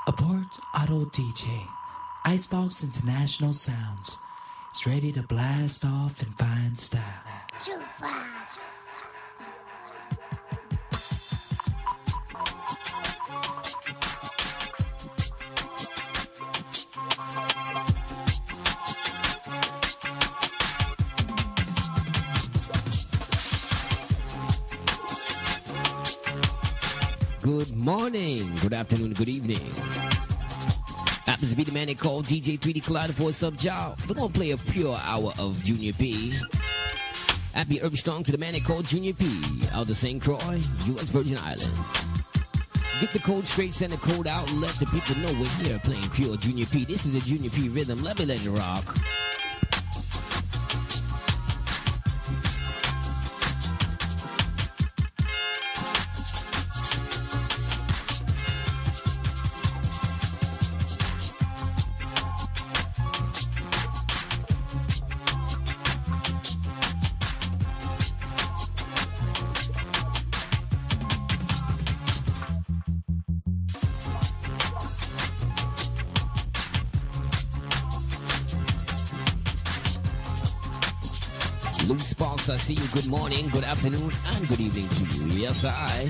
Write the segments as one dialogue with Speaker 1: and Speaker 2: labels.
Speaker 1: Abort Auto DJ, Icebox International Sounds is ready to blast off in fine style.
Speaker 2: Tru Vibez.
Speaker 3: Good morning, good afternoon, good evening. Happens to be the man they call DJ 3D Collider for what's up, y'all. We're gonna play a pure hour of Junyah P. Happy Urban Strong to the man they call Junyah P. Out of St. Croix, U.S. Virgin Islands. Get the code straight, send the code out, let the people know we're here playing pure Junyah P. This is a Junyah P rhythm. Let it rock. Sparks, I see you. Good morning, good afternoon, and good evening to you. Yes, I.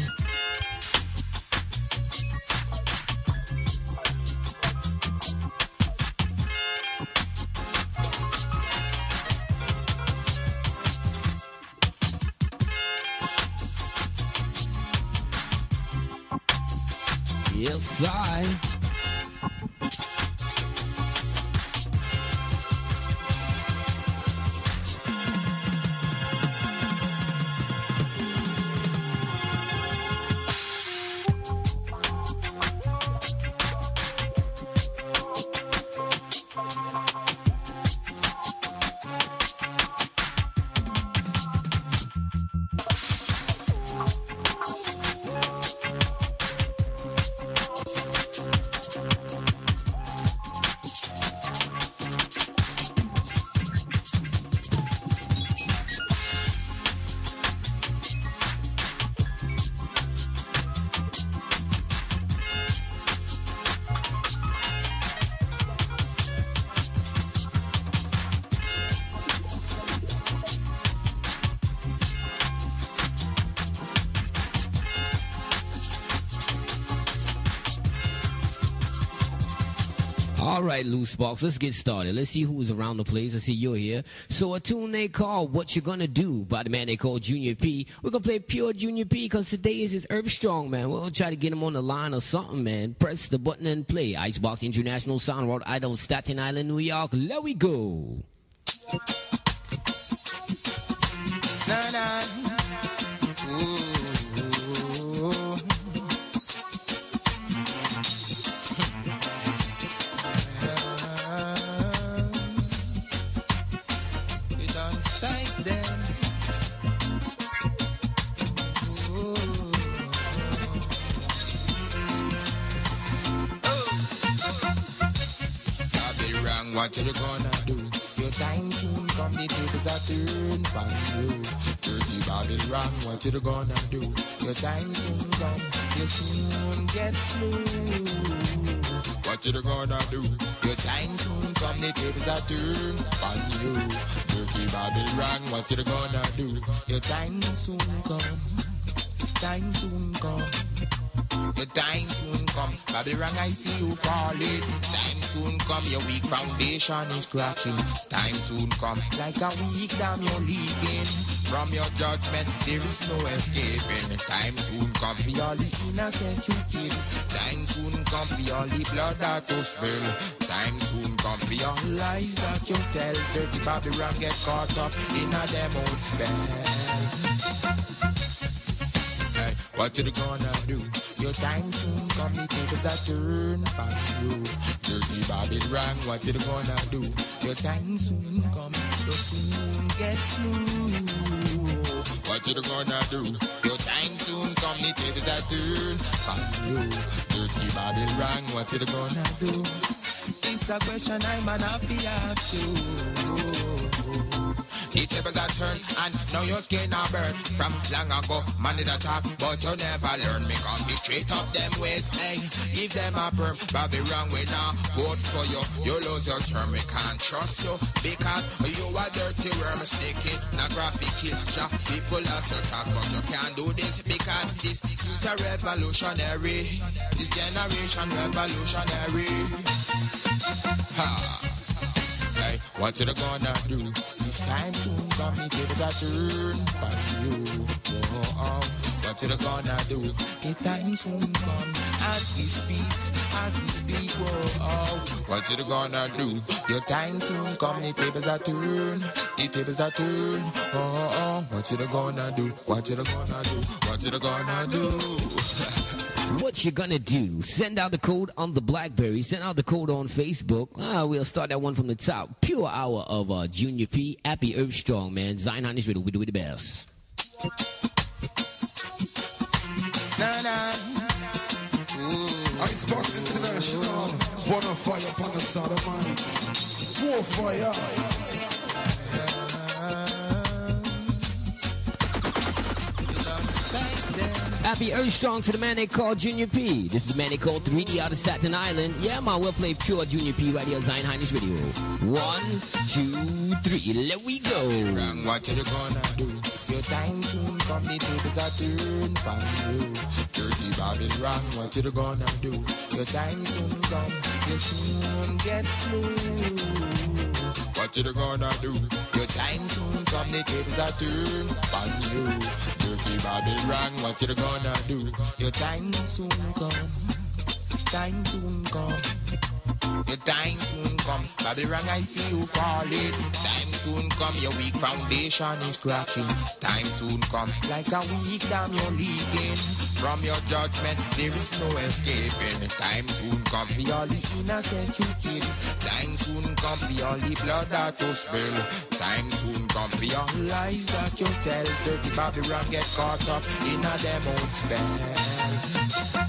Speaker 3: Yes, I. All right, Loose Sparks, let's get started. Let's see who's around the place. I see you're here. So a tune they call What You Gonna Do by the man they call Junyah P. We're gonna play pure Junyah P because today is his Urban Strong, man. We're gonna try to get him on the line or something, man. Press the button and play. Icebox International Sound, Rhode Island, Staten Island, New York. Let we go.
Speaker 4: Nah, nah. What you gonna do? Your time soon come, the tables are turned for you. Dirty Babylon, what you gonna do? Your time soon come, you soon get smooth. What you gonna do? Your time soon come, the tables are turned for you. Dirty Babylon, what you gonna do? Your time soon come, time soon come. Your time soon come, Babylon, I see you falling. Time soon come, your weak foundation is cracking. Time soon come, like a weak dam you're leaking. From your judgment, there is no escaping. Time soon come, for all the innocent you kill. Time soon come, for all the blood that you spill. Time soon come, for your lies that you tell. Dirty Babylon get caught up in a them old spell. Hey, what you gonna do? Your time soon come, the tables are turned for you. Dirty Babylon, what you gonna do? Your time soon come, you soon get smooth. What you gonna do? Your time soon come, the tables are turned for you. Dirty Babylon, what you gonna do? It's a question I'm an happy ask you. The tables are turned, and now your skin are burned. From long ago, man did attack, but you never learn. Me come be straight up them ways, hey. Give them a perm, but be wrong way now. Vote for you, you lose your term. We can't trust you, because you are dirty worm. Sticky, not graphic kill. People are so tough, but you can't do this, because this is a revolutionary. This generation revolutionary. Ha. Hey, what you gonna do? This time soon come, the tables are turned for you. What you gonna do? The time soon come, as we speak, whoa. What you gonna do? Your time soon come, the tables are turned, What you gonna do? What you gonna do? What you gonna do?
Speaker 3: What you gonna do? Send out the code on the BlackBerry. Send out the code on Facebook. We'll start that one from the top. Pure hour of Junyah P. Happy Earth Strong, man. Zion Highness Radio. We do it the best.
Speaker 2: Icebox International. Bonfire upon the side of mine. War fire.
Speaker 3: Happy Earth Strong to the man they call Junyah P. This is the man they call 3D out of Staten Island. Yeah, man, we'll play pure Junyah P right here, Zion Highness Radio. 1, 2, 3, let we go.
Speaker 4: What you gonna do? Your time soon come, the tables are turned for you. Dirty Babylon, what you gonna do? Your time soon come, you soon get smooth. What you gonna do? Your time soon come, the tables are turned for you. Dirty Babylon, what you gonna do? Your time soon come. Time soon come. Your time soon come. Babylon, I see you falling. Time soon come. Your weak foundation is cracking. Time soon come. Like a weak dam you're leaking. From your judgment, there is no escaping. Time soon come. For all the innocent you kill. Time soon come. For all the blood that you spill. Time soon come. For your lies that you tell. Dirty Babylon get caught up in a them own spell.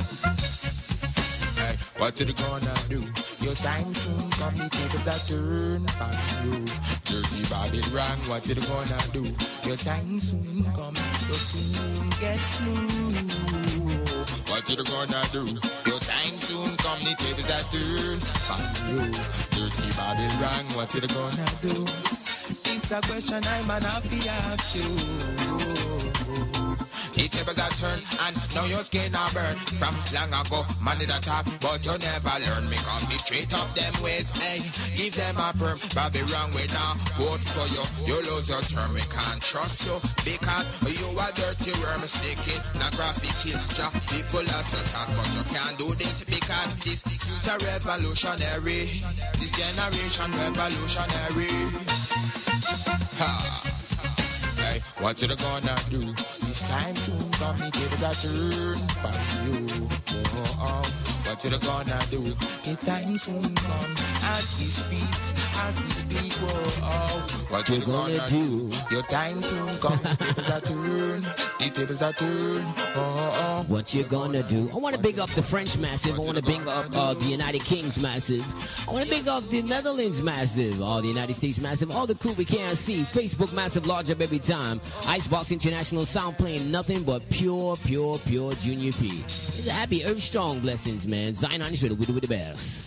Speaker 4: What you gonna do? Your time soon come, the tables are turned on you. Dirty Babylon, what you gonna do? Your time soon come, you soon get smooth. What you gonna do? Your time soon come, the tables are turned on you. Dirty Babylon, what you gonna do? It's a question I'm an happy ask you. The tables are turned, and now your skin are burned. From long ago, man did attack, but you never learn. Me come be straight up them ways, hey. Give them a perm, but be wrong way now. Vote for you, you lose your term. We can't trust you, because you are dirty worm. Sticky, not graphic kill. People are so tough, but you can't do this, because this is a revolutionary. This generation revolutionary. Ha. Hey, what you gonna do? This time soon come, the tables are turned for you. What you gonna do? The time soon come, as we speak, What you gonna do? Your time soon come, the tables are turned,
Speaker 3: What you gonna do? I want to big up the French massive. I want to big up the United Kings massive. I want to big up the Netherlands massive. All the United States massive. All the crew we can't see. Facebook massive, large up every time. Icebox International sound playing nothing but pure Junyah P. It's a happy Earth Strong blessings, man. Zion Highness Radio, we do it the best.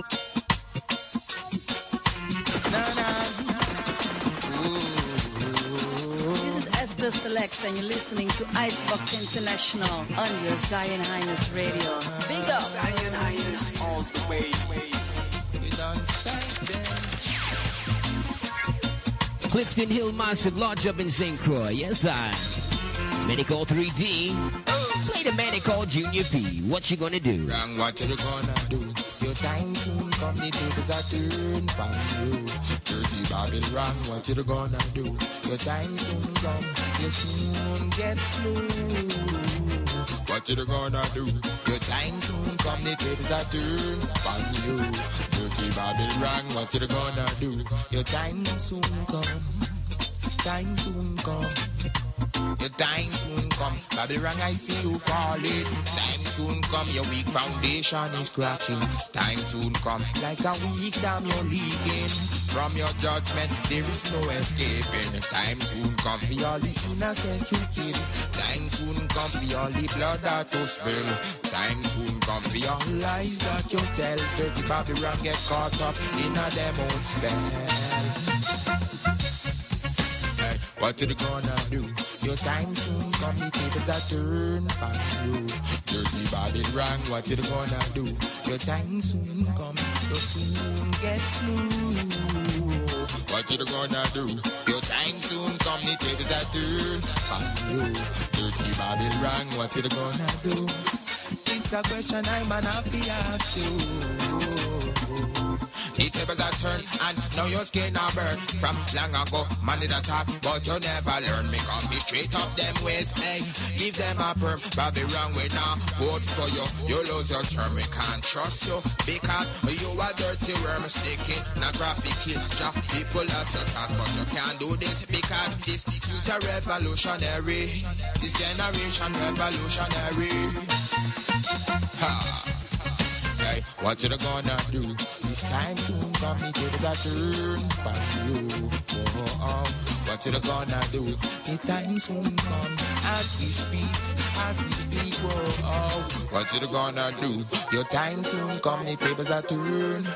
Speaker 5: Esther Select, and you're listening to Icebox International on your Zion Highness Radio. Big up!
Speaker 6: Zion Highness all the way.
Speaker 3: Clifton Hill Massive, large up in St.Croix. Yes, I. Medical 3D. Play the man they call Junyah P. What you gonna do?
Speaker 4: Wrong, what you gonna do? Your time soon come, the tables are turned for you. Dirty Babylon, what you gonna do? Your time soon come, you soon get smooth. What you gonna do? Your time soon come, the tables are turned for you. Dirty Babylon, what you gonna do? Your time soon come, time soon come. Your time soon come, Babylon, I see you falling. Time soon come, your weak foundation is cracking. Time soon come, like a weak dam you're leaking. from your judgment. There is no escaping. Time soon come for all the innocent you kill. Time soon come for all the blood that you spill. Time soon come for all lies that you tell. Dirty Babylon get caught up in a them own spell. Hey, what you gonna do? Your time soon come, the tables that turn on you. Dirty Babylon, what you gonna do? Your time soon come, you soon get slew. What you gonna do? Your time soon come, the tables that turn on you. Dirty Babylon, what you gonna do? It's a question I'm an happy ask you. The tables are turned and now your skin are burn. From long ago, man did a talk, but you never learn. Me come be straight up them ways, hey. Give them a perm, Babylon we now vote for you. You lose your term, we can't trust you because you a dirty worm, sticking, not trafficking. Drop people as your task, but you can't do this because this future revolutionary, this generation revolutionary. Ha. Hey, what you gonna do? This time soon come, the tables are turned back to you. What you gonna do? The time soon come, as we speak, what you gonna do? Your time soon come, the tables are turned,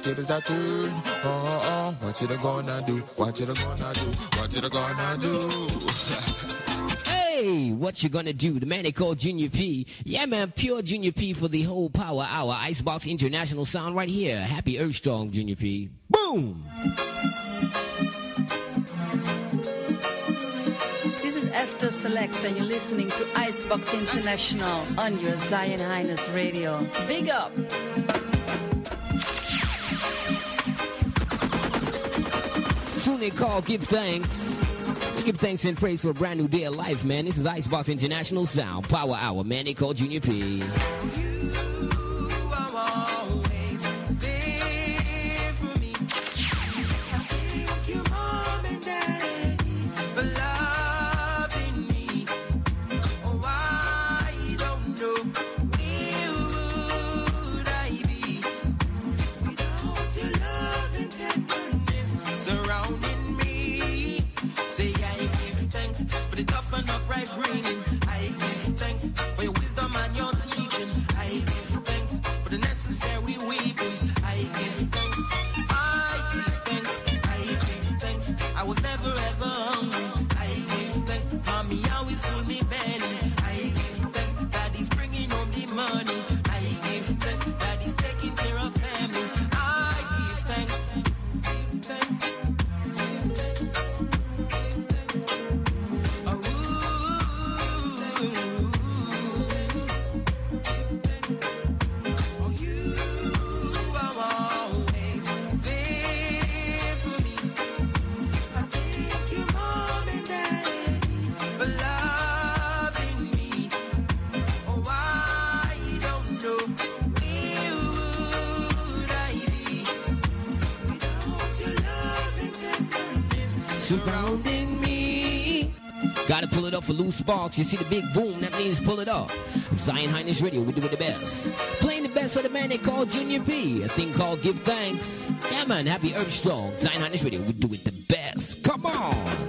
Speaker 4: what you gonna do? What you gonna do? What you gonna do?
Speaker 3: Hey, what you gonna do? The man they call Junyah P. Yeah, man, pure Junyah P for the whole power hour. Icebox International sound right here. Happy Earth Strong, Junyah P. Boom!
Speaker 5: This is Esther Selects, and you're listening to Icebox International on your Zion Highness Radio. Big up!
Speaker 3: Soon they call, give thanks. Give thanks and praise for a brand new day of life, man. This is Icebox International Sound, Power Hour, man. They call Junyah P. Surrounding me. Gotta pull it up for loose sparks. You see the big boom, that means pull it up. Zion Highness Radio, we do it the best. Playing the best of the man they call Junyah P. A thing called Give Thanks. Yeah, man, happy Earth Strong. Zion Highness Radio, we do it the best. Come on.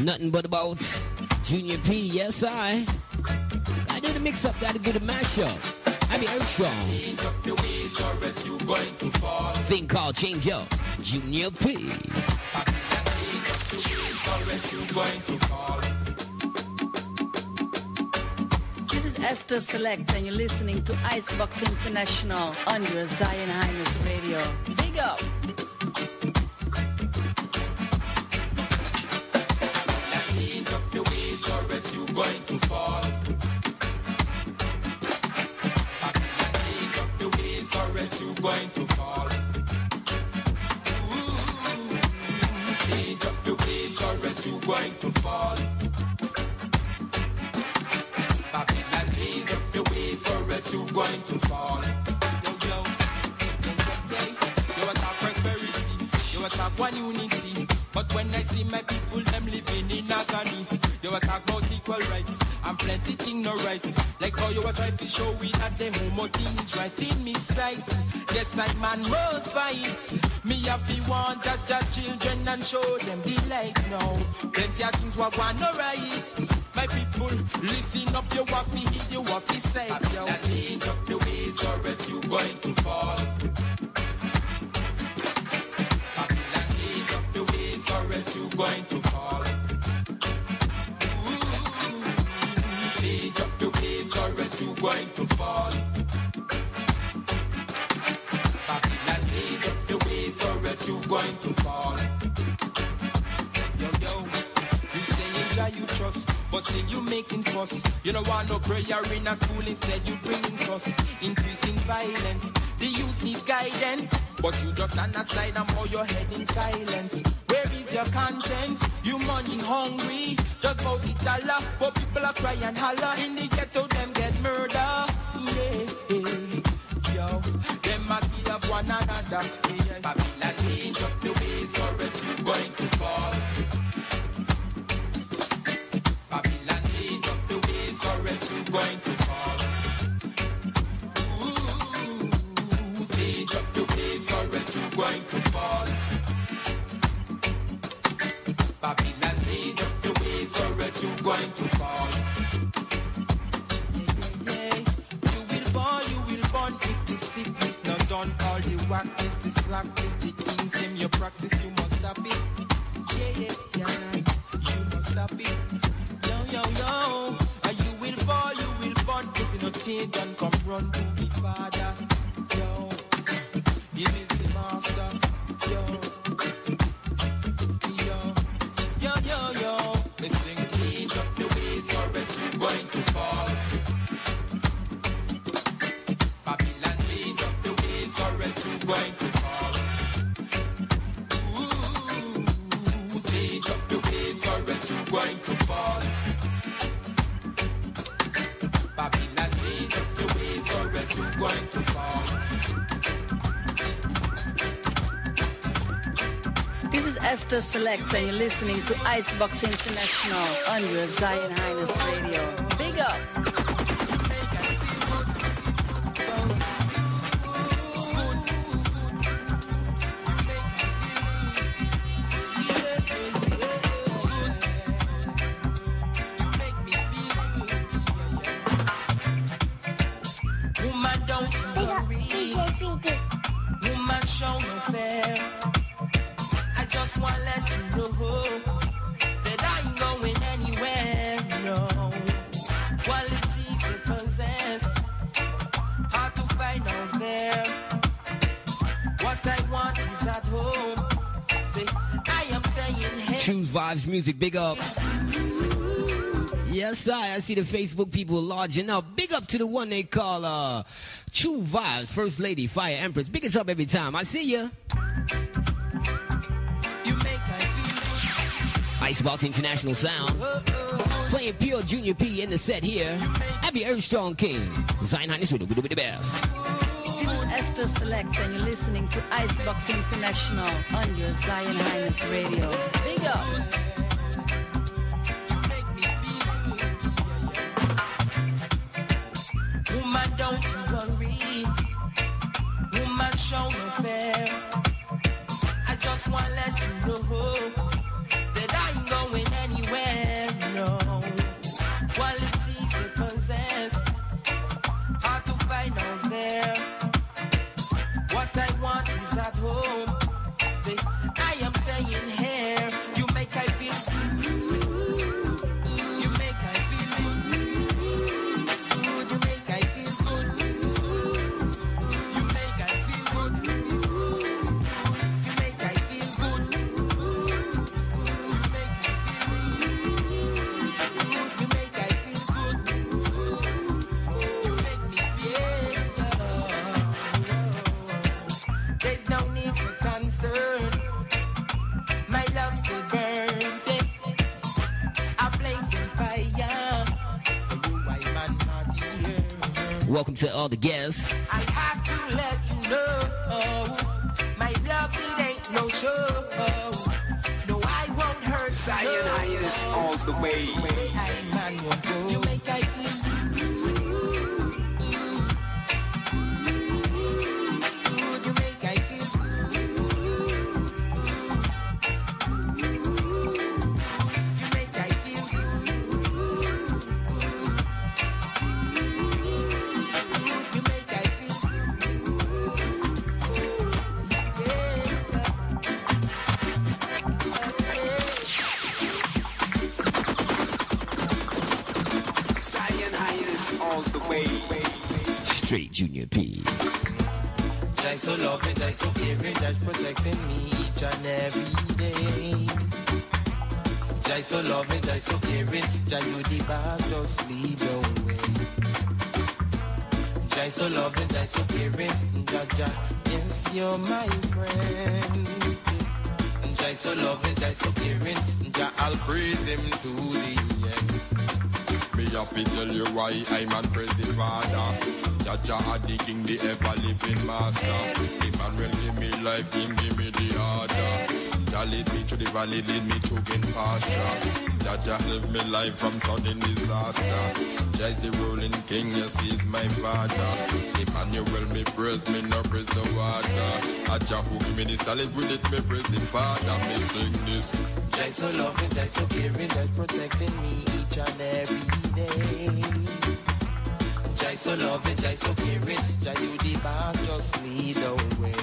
Speaker 3: Nothing but about Junyah P, yes I. Gotta do the mix up, gotta do the mash up. I be Earthstrong. Thing called Change Up. Junyah P.
Speaker 5: This is Esther Select, and you're listening to Icebox International on your Zion Highness Radio. Big up!
Speaker 4: Change up your ways, or else you're going to fall. Change up your ways, or else you're going to fall. Change up your ways, or else you're going to fall. Change up your ways, or else you're going to fall. You attack prosperity, you attack one unity. But when I see my people, them living in agony, you attack about equal rights, and plenty thing no right. Like how you a try to show we that the homo thing is right in me sight. Yes, I man must fight. Me have the one judge children and show them the light now. Plenty of things were going no right. My people, listen up, you have me hear, you have me say. Change up your ways, or else you going to fall. Or else you going to fall. Change up the ways, or else you going to fall. Babylon, change up the ways, or else you going to fall. Yo, you saying Jah you trust, but still you making fuss. You don't want no prayer in a school, instead you bringing fuss. Increasing violence, the youth need guidance, but you just stand aside and bow your head in silence. Where is your conscience? You money hungry, just about the dollar, but people are crying and holler. In the ghetto, them get murder. Yo, them a kill of one another. Babylon, change up the ways, or else you going to fall. Babylon, change up the ways, or else you going to fall. Change up the ways, or else you going to fall. Babylon, change up the ways, or else you going to fall. You will fall, you will burn if the sickness not done. All the whackness, the slackness, the things them you practice, you must stop it. Yeah, you must stop it. Yo, and you will fall, you will burn if you not change and come run to the Father. Yo, Him is the Master. Yo. Listen, change up the ways, or else you're going to fall. Babylon, change up the ways, or else you're going to fall. Change up the ways, or else you're going to fall. Babylon, change up the ways, or else you're going to fall.
Speaker 5: This is Esther Select, and you're listening to Icebox International on your Zion Highness Radio. Big up!
Speaker 4: Woman, don't worry. Woman, show no fear. I just want to let you know that I ain't going anywhere, no. Qualities you possess, hard to find out there. What I want is at home. Say, I am staying here.
Speaker 3: Tru Vibez Muzik, big up. Yes, I see the Facebook people larging up. Big up to the one they call Tru Vibez, First Lady, Fire Empress. Big it up every time. I see ya. Icebox International Sound. Playing pure Junyah P in the set here. Happy Earthstrong King. Zion Highness Radio, we do the best.
Speaker 5: This is Esther Select, and you're listening to Icebox International on your Zion Highness Radio. Big up!
Speaker 4: Woman, don't you worry. Woman, show no fear. I just want to let you know that I ain't going anywhere. qualities they possess, hard to find out there. What I want is at home. Say, I am staying here. You make I feel good. You make I feel good. You make I feel good. You make I feel good. You make I feel good. You make I feel good. You make I feel good. You make me feel good. There's no need for concern. My love still burns. A blazing fire. For you, I man not here.
Speaker 3: Welcome to all the guests.
Speaker 4: I have to let you know, my love, it ain't no show. No, I won't hurt you.
Speaker 6: Zion Highness all the way.
Speaker 4: I man won't go. You make I feel good. You make I feel good. You make I feel good. You make I feel
Speaker 6: Zion Highness all the way.
Speaker 3: Straight Junyah P.
Speaker 4: Jai so loving, Jai so caring, Jai protecting me each and every day. Jai so loving, Jai so caring, Jai you the back, just lead the way. Jai so loving, Jai so caring, Jaja, yes you're my friend. Jai so loving, Jai so caring, Jah I'll praise him to the end.
Speaker 7: Me have to tell you why I man praise the Father. Jaja are the King, the ever-living Master. The man will give me life, him give me the order. Jah lead me through the valley, lead me through green pasture. Jaja save me life from sudden disaster. Jah is the ruling King, yes, he's my Father. Emmanuel, me praise, me no praise the water. Jah who give me the solid with it, me praise the Father. Me sing this.
Speaker 4: Jai so loving, Jai so caring, Jai protecting me each and every day. Jai so loving, Jai so caring, Jai you the boss, just lead the way.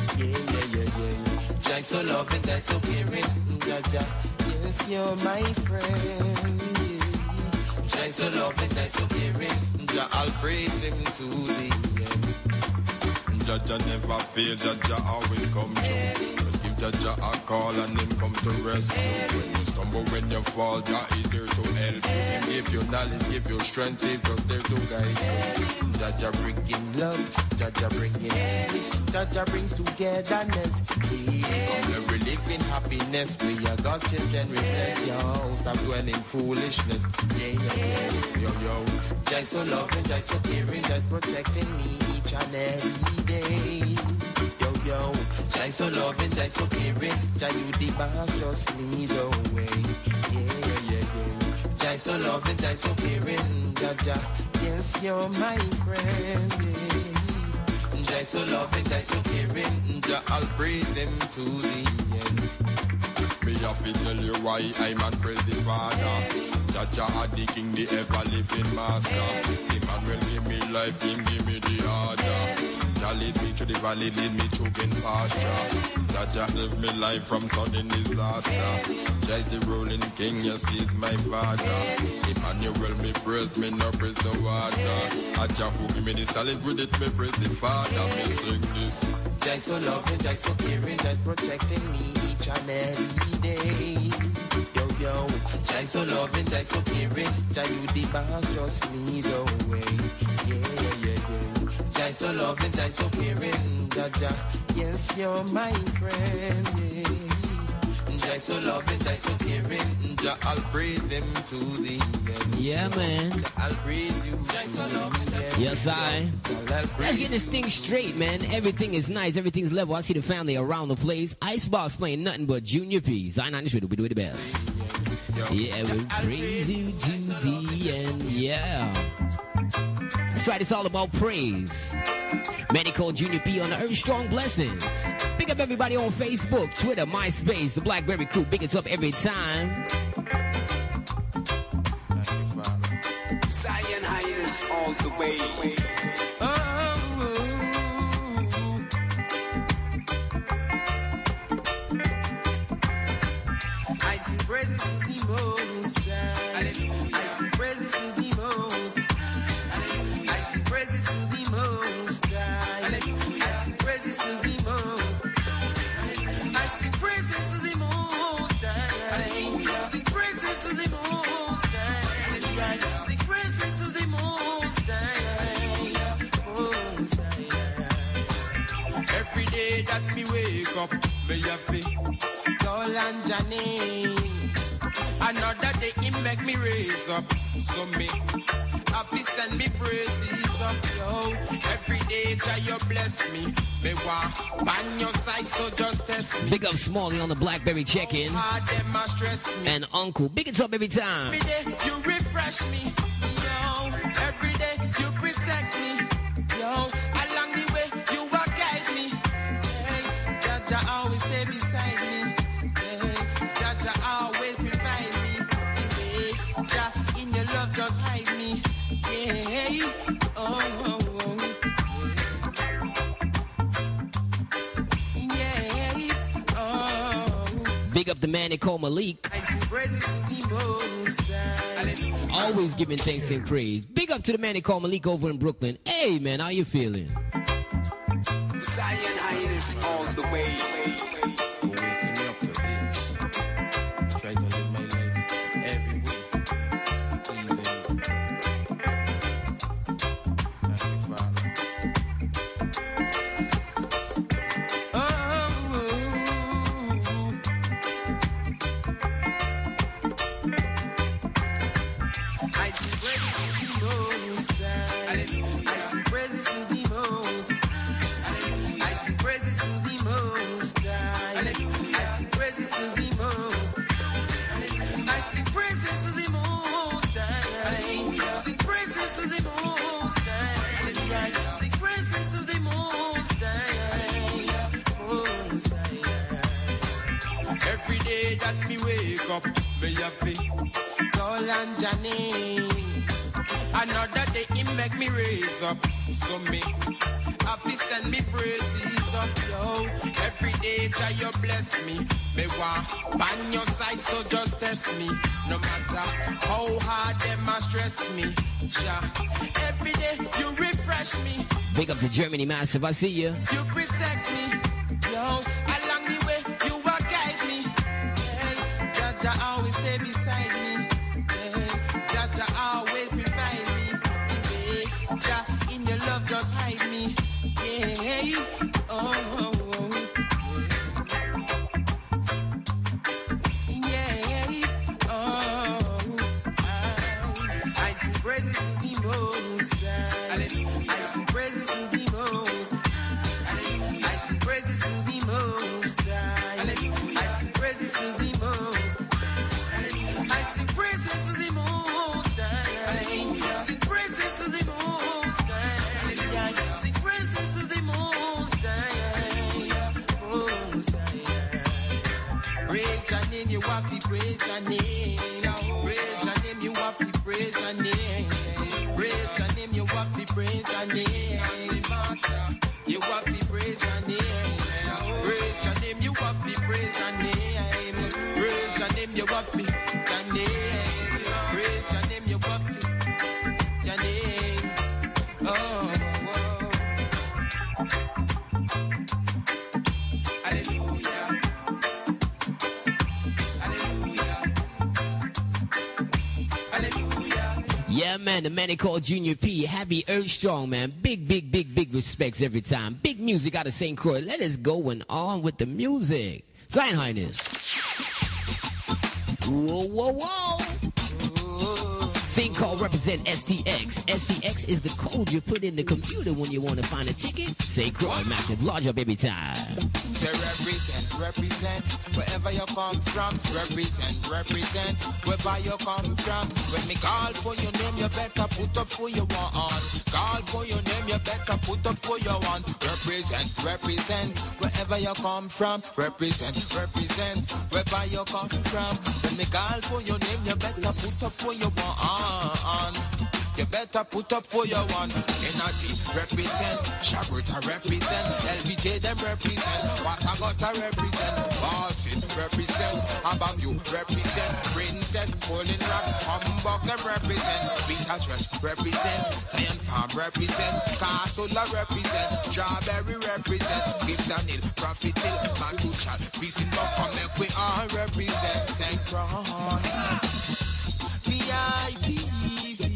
Speaker 4: Yeah. Jai so loving, Jai so caring, Jaja, yes you're my friend. Yeah. Jai so loving, Jai so caring, Jah I'll praise him to the end.
Speaker 7: Jaja never fail, Jaja always come true. Just give Jaja a call and him come to rescue. When you stumble, when you fall, Jah is there to help you. Him give you knowledge, give you strength, he's just there to guide you.
Speaker 4: Jaja bringing love, Jaja bringing peace, Jaja brings togetherness. Come we live in happiness, we are God's children, we bless yo. Stop dwelling foolishness, yeah. Yo. Jai so loving, Jai so caring, Jai protecting me each and every day. Yo. Jai so loving, Jai so caring, Jai you the boss, just lead the way. Yeah. Jai so loving, Jai so caring, Jaja, yes you're my friend. Yeah. Jai so loving, Jai so caring, Jah I'll praise him to the end.
Speaker 7: Me have to tell you why I man praise the Father. Jaja are the King, the ever-living Master. The man will give me life, him give me the order. Jah lead me through the valley, lead me through green pasture. Jaja save me life from sudden disaster. Jah is the ruling King, yes, he's my Father. Emmanuel, me praise, me no praise the water. Jah who give me the solid with it, me praise the Father. Me sing this.
Speaker 4: Jai so loving, Jai so caring, Jai protecting me each and every day. Yo. Jai so loving, Jai so caring, Jai you the boss, just lead the way. Yeah. Jai so loving, Jai so caring, Jaja, yes you're my friend. Yeah. Jai so loving, Jai so caring, Jah I'll praise him to the end.
Speaker 3: Yeah, man.
Speaker 4: Jah I'll praise you. Jai so loving, Jai so
Speaker 3: Yes, I. Let's get this thing straight, man. Everything is nice. Everything's level. I see the family around the place. Icebox playing nothing but Junyah P. Zion Highness Radio. We do it the best. Yeah, we'll praise you to the end. Yeah. That's right. It's all about praise. Many call Junyah P on the Earth Strong Blessings. Big up everybody on Facebook, Twitter, MySpace, the Blackberry crew. Big it up every time.
Speaker 6: way.
Speaker 4: I sing praises to the Most High. I sing praises to the Most High. I sing praises to the Most High. I sing praises to the Most High. I sing praises to the Most High. Sing praises to the Most High. Sing praises to the Most High. Every day that me wake up, me happy. Tall and Janine. Another day he make me raise up. So me happy send me praises up, yo. Every day try you bless me. Me want ban your side, so just test me.
Speaker 3: Big up Smalley on the Blackberry check-in.
Speaker 4: Them a stress me.
Speaker 3: And Uncle, big it up every time.
Speaker 4: Every day you refresh me, yo. Every day you protect me, yo. Along the way you will guide me. Hey, Jaja always stay beside me. Jaja always provide me. Hey, Jah, in your love just hide me. Yeah, oh, oh, oh. Yeah, oh.
Speaker 3: Big up the man they call Malik.
Speaker 4: I sing praises to the Most High.
Speaker 3: Always giving thanks and praise. Big up to the man they call Malik over in Brooklyn. Hey man, how you feeling?
Speaker 6: Zion Highness all the way.
Speaker 4: Wakes me up today. Try to live my life every way. Please, Happy Father. Oh, I sing praises to the Most High. I sing praises to the Most High. I sing praises to the Most High. I sing praises to the Most High. I sing praises to the Most High. Sing praises to the Most High. Sing praises to the Most High. Every day that me wake up, me happy. Tall and Janine. Another day he make me raise up. So me happy send me praises up, yo. Every day try you bless me. Me want ban your side, so just test me. No matter how hard them a stress me. Ja. Every day you refresh me.
Speaker 3: Big up to Germany, massive. I see you.
Speaker 4: You protect me, yo. Along the way you will guide me. Hey, Jaja always stay beside me. Hey, Jaja always provide me. Hey, Jah, in your love just hide me. Yeah, oh, oh, oh. Yeah, oh, I sing praises to the Most High. I sing praises to the Most High. I sing praises to the Most High. I sing praises to the Most High. I sing praises to the Most High. Sing praises to the Most High. Sing praises to the Most High. Most High. Praise your name, you have to praise your name. Praise your name, you have to praise your name. Praise your name, you have to praise your name. You have to praise your name. Praise your name, you have to praise your name. Praise your name, you have to your name. Praise your name, you have to your name. Oh, oh. Hallelujah. Hallelujah. Hallelujah.
Speaker 3: Yeah man, the man they call Junyah P. Heavy, Earth Strong, man. Big respects every time. Big music out of St. Croix. Let us go and on with the music. Zion Highness. Whoa, whoa, whoa. Thing called represent STX. STX is the code you put in the computer when you want to find a ticket. St. Croix, massive, large up every time.
Speaker 4: Say represent, wherever you come from. Represent, wherever you come from. When me call for your name, you better put up for your one. Call for your name, you better put up for your one. Represent, wherever you come from. Represent, wherever you come from. When me call for your name, you better put up for your one. You You better put up for your one. Energy represent, Shabrita represent, LBJ them represent, Watagota represent, Boston represent, above you represent, Princess, Pulling Rock, Humbug them represent, Beaters Rest represent, Zion Farm represent, Casula represent, Strawberry represent, Give Daniel, Prophet Hill, Matuchal, Peace in Buck, make we all represent, St.Croix, VIP easy,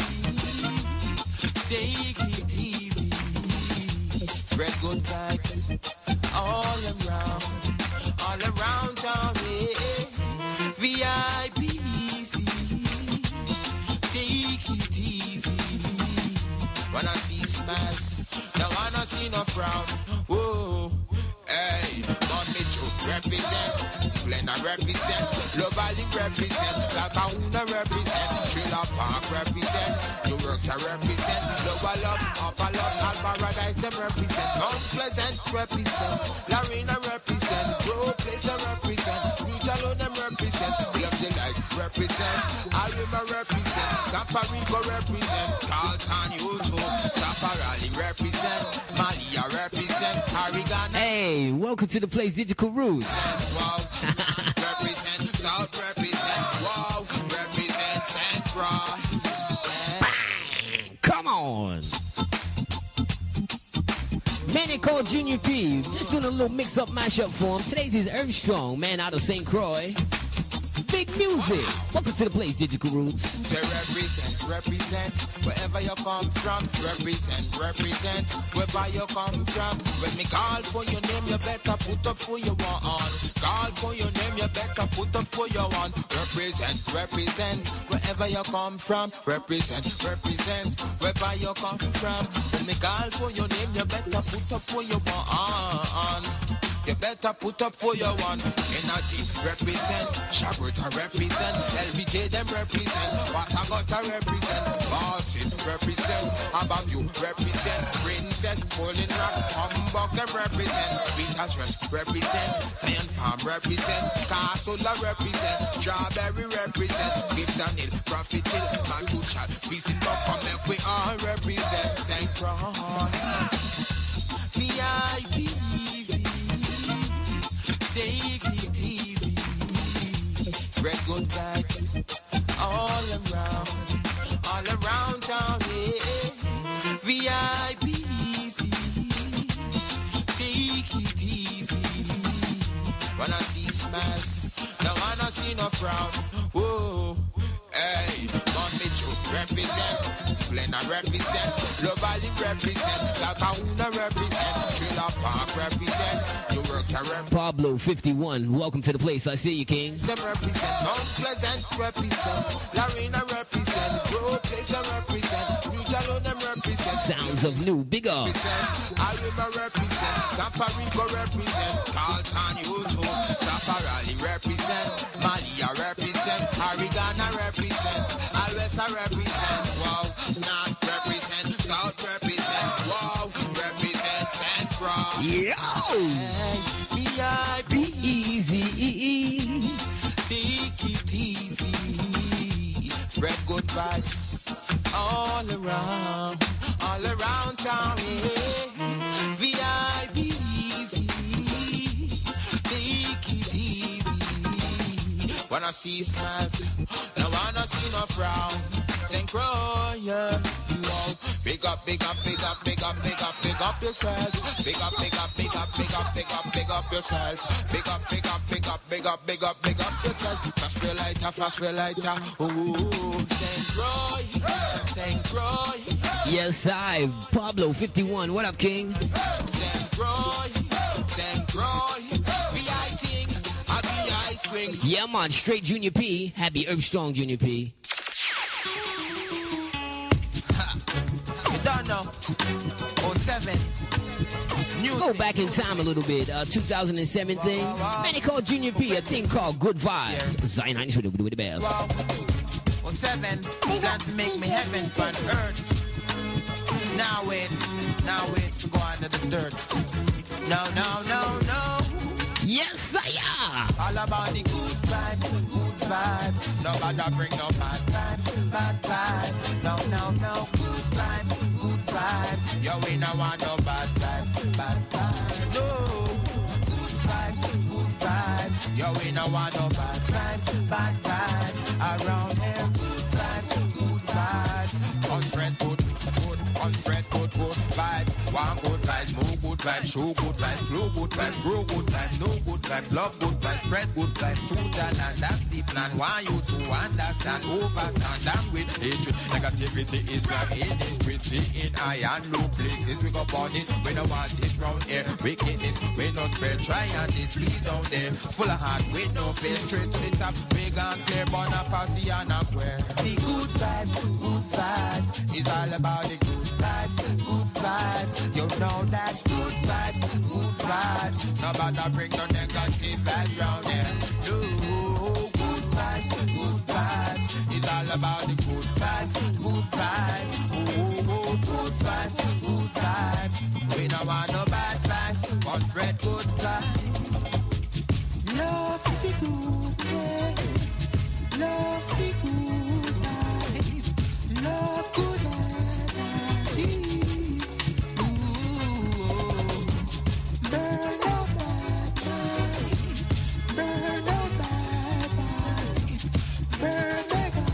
Speaker 4: take it easy, spread good vibes all around town, yeah. VIP easy, take it easy. Wanna see smiles, no wanna see no frown. Whoa, hey, Mommy Joe represent, Blender represent, Love Valley represent, Latauna represent, Trailer Park represent, New York's represent, Lower Love, Upper Love, and Paradise them represent, Mount Pleasant represent, Larina represent, Grove Place represent, Mutual them represent, Love the Light represent, Alima represent, Camparico represent, Carlton Uto, Safarali represent, Malia represent, Harigana.
Speaker 3: Hey, welcome to the place, Digital Roots.
Speaker 4: Wow, represent, South represent, wow, represent, St.Croix.
Speaker 3: Come on. Man, they called Junyah P. Just doing a little mix-up, mash-up for him. Today's is Earthstrong, man out of St. Croix. Big music. Welcome to the place, Digital Roots.
Speaker 4: Say represent, wherever you come from. Represent, wherever you come from. When me call for your name, you better put up for your one. Call for your name, you better put up for your one. Represent, wherever you come from. Represent, wherever you come from. When me call for your name, you better put up for your one. You better put up for your one. Energy represent, Shabrita represent, LBJ them represent, Watagota represent, Boston represent, above you represent, Princess, Pulling Rock, Humbug them represent, Beaters Rest represent, Zion Farm represent, Casula represent, Strawberry represent, Give Daniel, Prophet Hill, Matuchal, Peace in Buck, make we all represent, St.Croix, VIP easy, take it easy, spread good vibes all around town, yeah. VIP easy, take it easy. Wanna see smiles, no wanna see no frown. Whoa, hey, Mommy Joe represent, Blender represent, Love Valley represent, Latauna represent, Trailer Park represent, New York's represent.
Speaker 3: Pablo 51, welcome to the place. I see you, King.
Speaker 4: Them represent, Mount Pleasant represent, Larina represent, Grove Place represent, Mutual them represent,
Speaker 3: Sounds of New, big up.
Speaker 4: Alima represent, Camparico represent, Carlton Uto, Safarali represent, Malia represent, Harigana represent, Alwesa represent, wow, North represent, South represent, wow, represent, St.Croix.
Speaker 3: Yo! Be easy.
Speaker 4: Take it easy, spread good vibes all around town, yeah. VIP easy, take it easy. Wanna see smiles, no wanna see no frown. St.Croix, yeah. Big up yourself. Big up yourself. Big up yourself. Flash the lighter. Ooh, St.Croix.
Speaker 3: Yes, I. Pablo 51. What up, King?
Speaker 4: St.Croix. VI ting. VI swing.
Speaker 3: Yeah, man. Straight Junyah P. Happy Earthstrong Junyah P.
Speaker 4: You don't know. 07.
Speaker 3: Go back in time a little bit. 2007 thing. Man, they called Junyah P a thing called Good Vibes. Zion Highness Radio with the best.
Speaker 4: 07. Plan to make me heaven on earth. Now wait to go under the dirt. No.
Speaker 3: Yes, sire.
Speaker 4: All about the good vibes. Nobody bring no bad vibes. No. Good Want good vibes, move good vibes, show good vibes, flow good vibes, grow good vibes, know good vibes, love good vibes, spread good vibes, through the land, that's the plan. Want you to understand, overstand, and with hatred. Negativity is not in it, we see in high and low places. We go on it, we don't want it round here. Wickedness, we no spread, try and displease down there. Full of heart, we no fail, straight to the top. Big and clear, born a fussy and a square. The good vibes, is all about the good vibes, good vibes. You know that good vibes. Nobody bring no negative vibes round here. No, good vibes, is all about the good vibes, good vibes. Oh, good vibes. We don't want no bad vibes, but spread good vibes. Love is a good place. Love is a good vibes. Love good energy. Ooh, burn out bad vibes. Burn out bad vibes. Burn back out.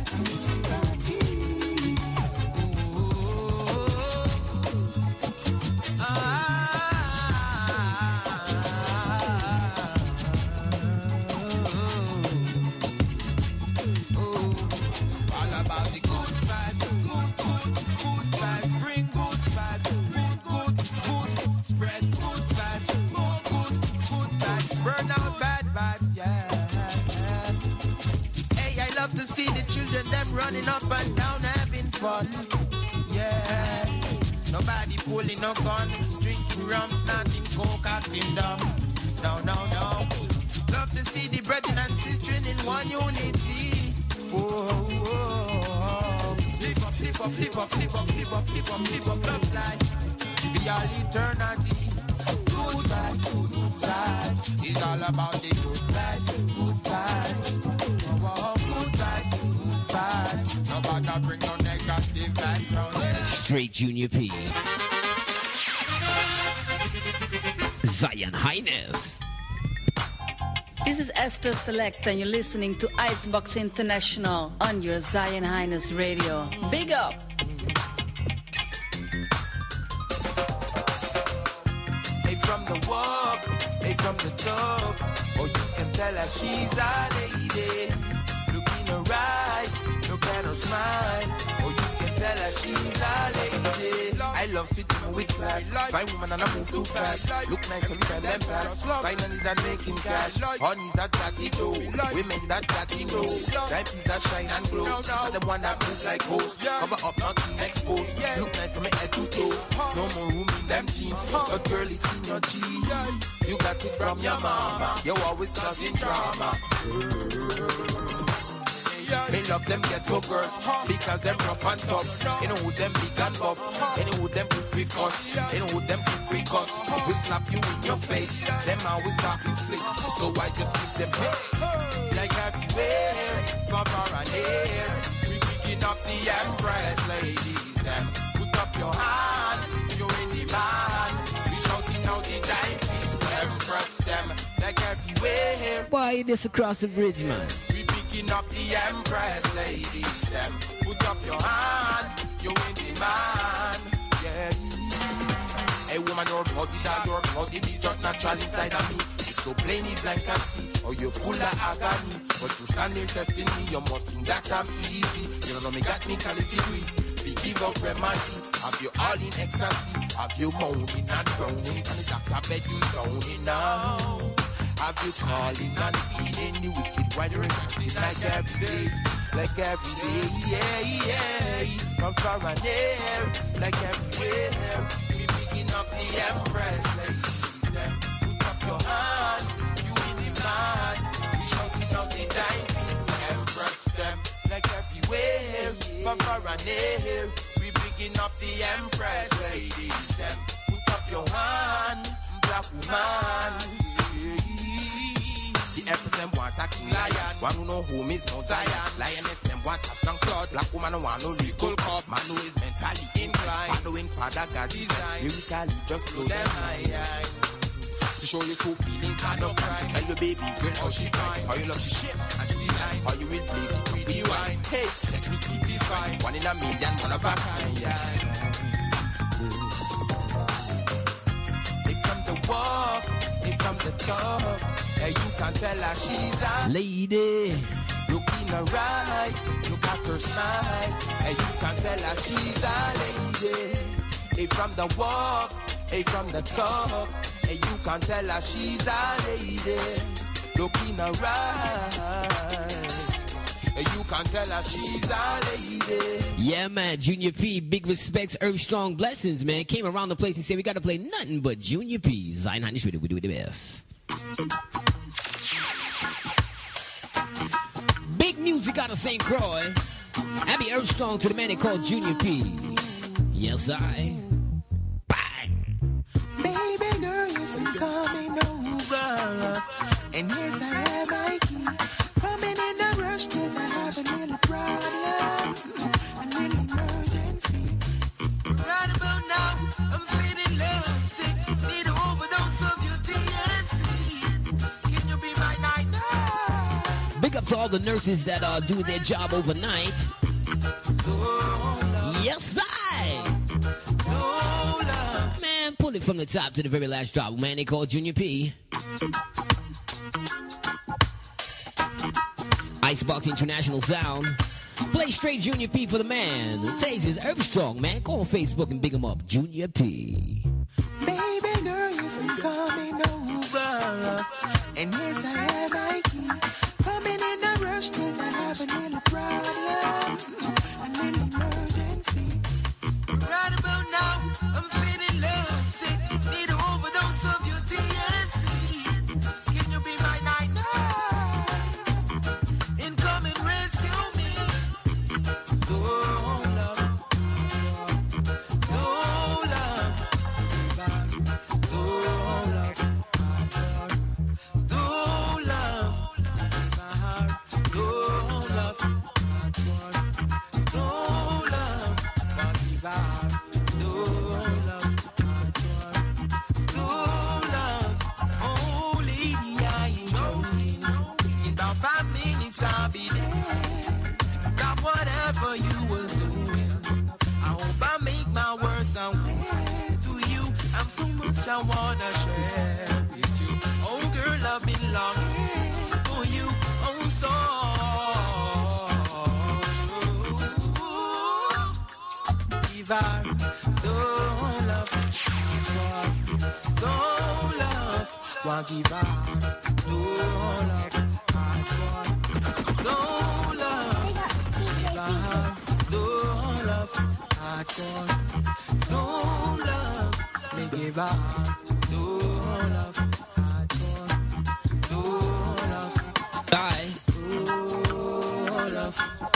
Speaker 4: Them running up and down having fun. Yeah, nobody pulling no gun, drinking rum, snotting coke, acting dumb. No. Love to see the brethren and sisters in one unity. Oh. Live up, love life. Be all eternity. Good vibes. It's all about the good vibes. Nobody bring no negative vibes round here.
Speaker 3: Straight Junyah P. Zion Highness.
Speaker 5: This is Esther Select, and you're listening to Icebox International on your Zion Highness Radio. Big up!
Speaker 4: Hey, from the walk, hey, from the talk. Oh, you can tell her she's a lady. Look in her eyes, look at her smile. Oh, you can tell her she's a lady. I love sitting with class. Fine woman and I move too fast. Look nice every time them pass. Finally that making cash. Honey's that tatty dough. Women that tatty glow. Diamonds that shine and glow. And the one that moves like ghosts. Cover up, nothing exposed. Look nice from my head to toe. No more room in them jeans. But girl, it's in your jeans. You got it from your mama. You always causing drama. Me love them ghetto girls because them rough and tough. You know who them big and buff. You know who them quick cuss. You know who them quick cuss. We slap you in your face. Them always talking slick. So I just keep them like everywhere, from far and near. We picking up the Empress ladies. Them put up your hand. You're in demand. We shouting out the time. Empress them like everywhere.
Speaker 3: Why this across the bridge, man?
Speaker 4: Picking up the Empress ladies, them put up your hand, you in demand, yeah. Hey woman, your body, this just natural inside of me. It's so plain if blind can see, or you're full of agony. But you stand there testing me, you must think that I'm easy. You don't know me got me quality degree. We give up remedy, have you all in ecstasy, have you moaning and groaning, and the doctor bed you sounding now. Have you calling and feeding the wicked while you're investing like every day, yeah. From far and near, like everywhere. We picking up the Empress ladies, them put up your hand, you in demand. We shouting out the dime piece, Empress them, like everywhere. From far and near, we picking up the Empress ladies, them put up your hand, black woman. The Empress them want a king lion. One who know whom is no Zion. Lioness them want a strong cloud. Black woman want no legal cup. Man who is mentally inclined. Following Father God's design. Lyrically just blow them high. To show your true feelings and no crime. Tell your baby girl how she fine. How you love she shape and she design. How you will blaze it with the wine. Hey, technically this fine. One in a million, one of a kind. top. And you can tell her she's a
Speaker 3: lady.
Speaker 4: Look in her eyes, look at her smile, and you can tell her she's a lady. Hey, from the walk, hey, from the top, and you can tell her she's a lady. Look in her eyes, and you can tell her she's a lady.
Speaker 3: Yeah, man, Junyah P, big respects, Earth Strong blessings, man. Came around the place and said we got to play nothing but Junyah P. Zion Highness Radio, we do it the best. Big music out of St. Croix. Happy Earth Strong to the man they call Junyah P. Yes, I. Bang.
Speaker 4: Baby girl, yes, I'm coming over. And yes, I have my key. Coming in a rush, cause I have a little problem. A little emergency. Right about now, I'm feeling lovesick. Need an overdose of your TNC. Can you be my night nurse?
Speaker 3: Big up to all the nurses that are doing their job overnight. Yes, I. Man, pull it from the top to the very last drop. Man, they call Junyah P. Icebox International Sound. Play straight Junyah P for the man. Taze is Earth Strong, man. Go on Facebook and big him up. Junyah P.
Speaker 4: Baby girl, yes, I'm coming over. And yes, I have my key. Coming in a rush, cause I have a little problem. A little emergency. Right about now, I'm feeling lovesick. Need an overdose of your TNC. Can you be my night nurse? And come and rescue me. So love. So love. So love. So love. So love. So love. Oh, lady, I know you. In about 5 minutes, I'll be there. Stop whatever you were doing. I hope I make my words sound clear to you. I'm so much I wanna share with you. Oh, girl, I've been longing for you. Oh, so. Give her don't love, don't love. Want give her don't love, don't love. Give her don't love, don't love. Me give her don't love, don't love.
Speaker 3: Bye.
Speaker 4: Don't love,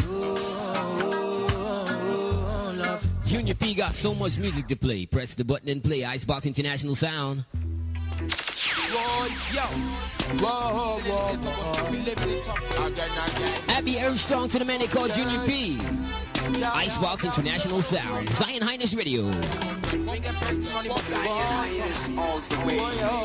Speaker 4: don't love.
Speaker 3: Junyah P got so much music to play. Press the button and play Icebox International Sound.
Speaker 4: Whoa, yo. Whoa, whoa, whoa. We live it up again.
Speaker 3: Happy Earth Strong to the man they call Junyah P. Icebox International Sound. Zion Highness Radio.
Speaker 6: Zion Highness all the way.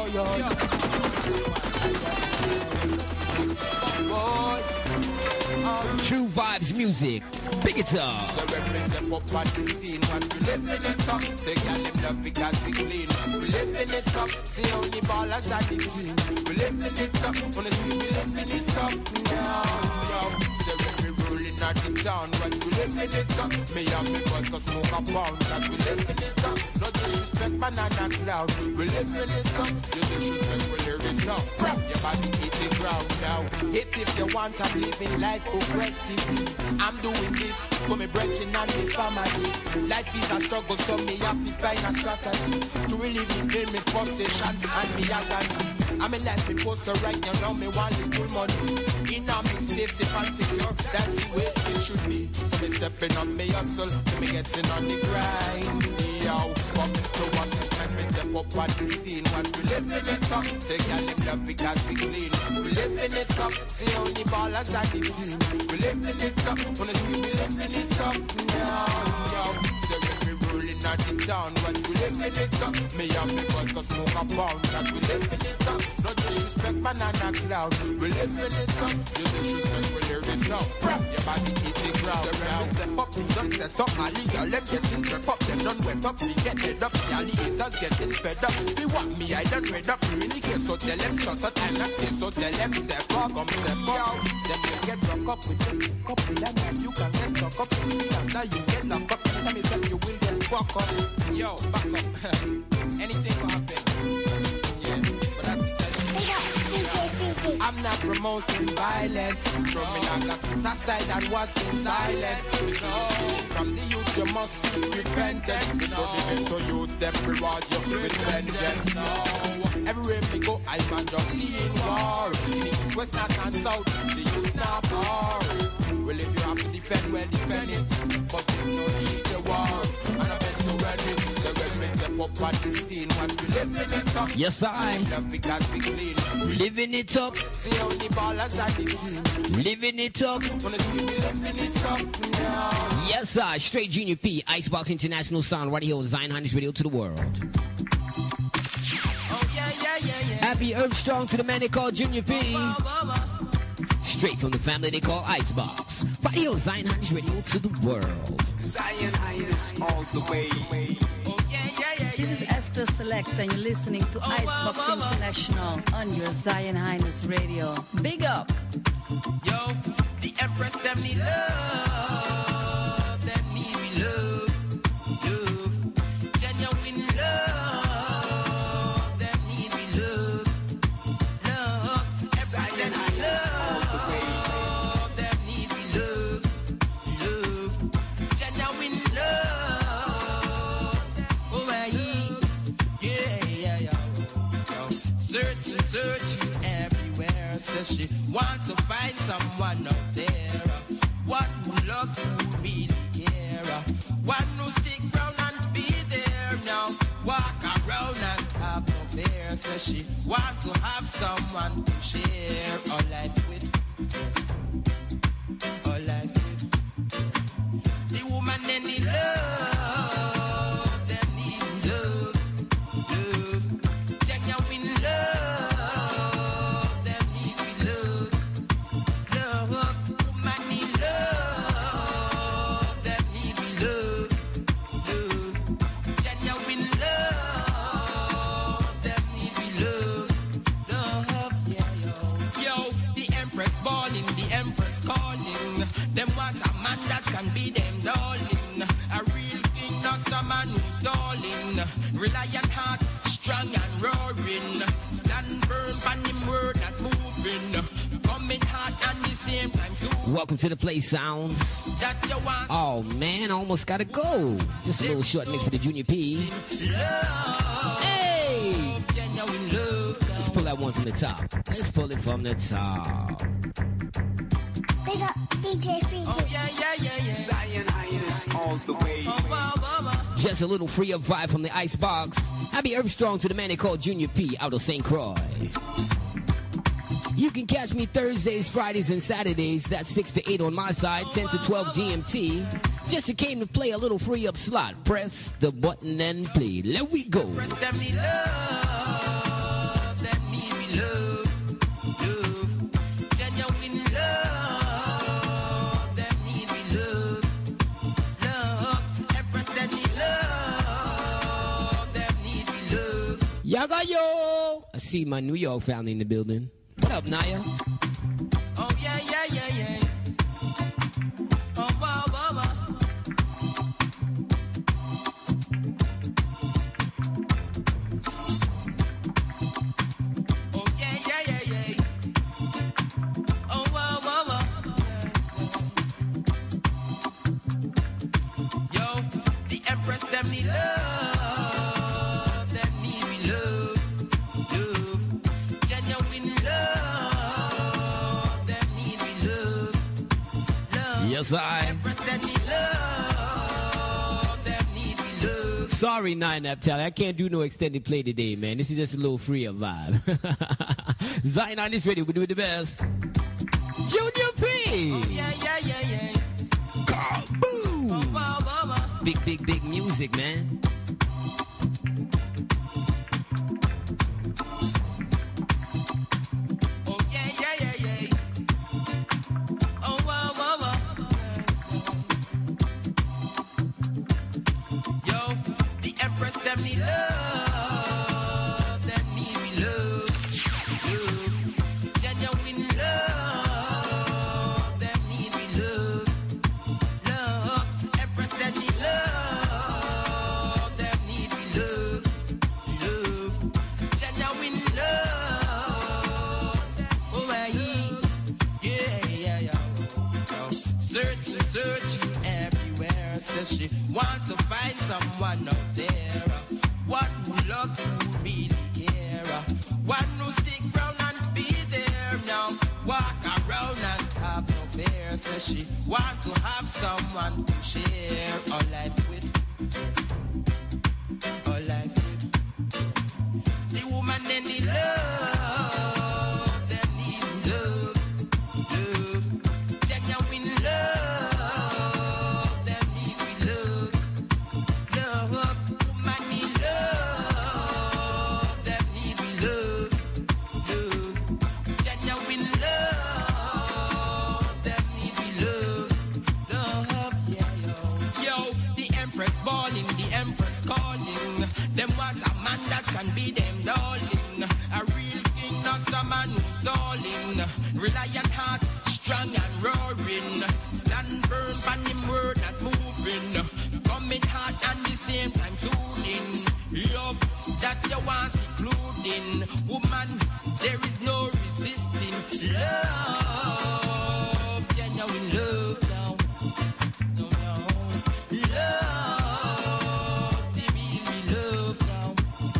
Speaker 3: Tru Vibez Muzik. Big guitar.
Speaker 7: So when we step up on the scene, what we living it up. Say girl, them love because we clean. We living it up. See how the ballers are the team. We living it up. Wanna see we living it up. Now, so when we rolling at the town, what we living it up. Me and me boys go smoke a pound. That we living it up. No disrespect, banana cloud. We living it up. You disrespect when there is up. Your body hit the ground now. Hit if you want to living life progressively. I'm doing this for me brethren and me family. Life is a struggle, so me have to find a strategy to relieve the pain, me frustration and me agony. I'm in life, me poster right now me want little money. In a me safe and secure, that's the way it should be. So me stepping on me hustle, me getting on the grind. Yo, coming to what is nice, me step up on the scene. What we living it up, say girl, them love because we clean. We living it up, see how the ballers are the team. We living it up, wanna see we living it up now. Yo, so when we rolling at the town, what we living it up. Me and me boys go smoke a pound, that we living it up. No disrespect, banana cloud. We living it up, you disrespect when there is no. Your body hit the ground. So when we step up, we done set up. All the girl them getting prep up, them done wet up. We get head up, see all the haters getting fed up. They want me, I done read up. We really care, so
Speaker 4: tell them shut up and not kiss. So tell them step up, come step out. Then you get drunk up with them couple and you can get drunk up. After you get locked up, tell me something you will get fucked up. Yo, back up. Anything will happen. Yeah, but that's I'm not promoting violence. From me, I got sit aside and watch in silence. So, from the youth, you must seek repentance. Before the mental youth, them reward you with vengeance. Everywhere we go, I man just seeing war. In the east, west, north, and south, the youth not power. Well, if you have to defend, well, defend it. But you no need the war. And I bet so ready. So when we step up on the scene, what we living it up.
Speaker 3: Yes, I. Living it up.
Speaker 4: See how the ballers are the team.
Speaker 3: Living it up.
Speaker 4: Wanna see me living it up now.
Speaker 3: Yes, sir. Straight Junyah P. Icebox International Sound right here on Zion Highness Radio to the world.
Speaker 4: Oh, yeah, yeah, yeah, yeah.
Speaker 3: Happy Earth Strong to the man they call Junyah P. Straight from the family they call Icebox. Right here on Zion Highness Radio to the world.
Speaker 6: Zion Highness all the way.
Speaker 4: Oh, yeah, yeah, yeah,
Speaker 5: This is Esther Select and you're listening to Icebox International on your Zion Highness Radio. Big up!
Speaker 4: Yo, the Empress, them need love. Them need me love. Love. Genuine love. Them need me love. Love. Empress, them need love. Them need me love. Love. Genuine love. Oh, yeah, yeah. Searching everywhere. Says she want to find someone out there. One who love, who really care. One who stick round and be there now. Walk around and have no fear. Says she want to have someone to share her life with. Her life with. The woman they need love. They need love. Love. Genuine love. They need me love. Love. Woman need love. They need me love. Love. Genuine love. They need me love. Love. Yeah, yo. Yo, the Empress balling, the Empress calling. Them want a man that can be them darling. A real king, not a man who's darling. Reliant heart, strong and roaring. Stand firm on him word not moving. Coming hard and the same time soon.
Speaker 3: Welcome to the Play Sounds.
Speaker 4: That you want
Speaker 3: Oh man, I almost gotta go. Just a little short mix for the Junyah P.
Speaker 4: love.
Speaker 3: Hey!
Speaker 4: Genuine love.
Speaker 3: Let's pull that one from the top. Let's pull it from the top.
Speaker 8: Big up DJ Fiji.
Speaker 4: Oh, yeah, yeah, yeah, yeah.
Speaker 6: Zion Highness all the way.
Speaker 3: Just a little free up vibe from the Icebox. Happy Earth Strong to the man they call Junyah P out of St. Croix. You can catch me Thursdays, Fridays, and Saturdays. That's 6 to 8 on my side, 10 to 12 GMT. Just came to play a little free up slot. Press the button and play. Let we go.
Speaker 4: Press them need love. Them need me love. Love. Genuine love. Them need me love. Love. Empress them need love. Them need me love.
Speaker 3: Yaga yo! I see my New York family in the building. What up, Naya?
Speaker 4: Oh, yeah, yeah, yeah, yeah. Oh, wow, wow, wow. Oh, yeah, yeah, yeah, yeah. Oh, wow, wow, wow. Yo, the Empress, them need love. Them need me love. Love. Genuine love. Them need me love. Love.
Speaker 3: Yes, I.
Speaker 4: Empress, them need love. Them need me love.
Speaker 3: Sorry, Nine Naptali. I can't do no extended play today, man. This is just a little free up vibe. Zion Highness Radio, we do the best. Junyah P!
Speaker 4: Yeah, yeah, yeah, yeah.
Speaker 3: Kaboom!
Speaker 4: Oh, wow, wow, wow.
Speaker 3: Big, big, big music, man.
Speaker 4: Oh, yeah, yeah, yeah, yeah. Oh, wow, wow, wow. Yo, the Empress, them need love. Them need me love. says she want to find someone out there, one who love you really care, one who stick round and be there now, walk around and have no fear. Says she want to have someone to share her life with, her life with. The woman and the love, them need love, love, genuine love, them need love, love, woman need love, them need love, love, genuine love, them need love, love, yeah, yo, the empress balling, the empress calling, them want a man that can be them darling, a real king, not a man who's stalling, reliant heart, strong and roaring, stand firm on him word not moving, coming hard and the same time soothing, love that you want including, woman, there is no resisting, love, genuine love now, no, no, love, the real love now,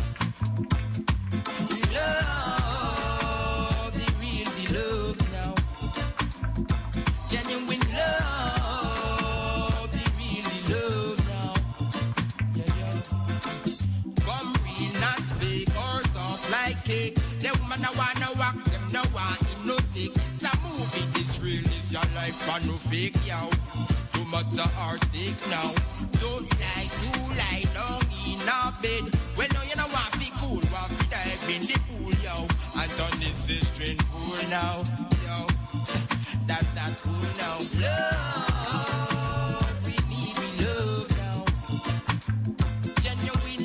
Speaker 4: love, the real love now, genuine love, the real love now, yeah, yeah. Come real, not fake or soft like cake. The woman I wanna walk, them no want in no take. It's a movie, it's real, it's your life and no fake, yo. No matter our take now. Don't lie, too lie down in a bed. Well, no, you know want to cool, want to dive in the pool, yo. And done this is string pool now, yo. That's not cool now. Love, we need love now. Genuine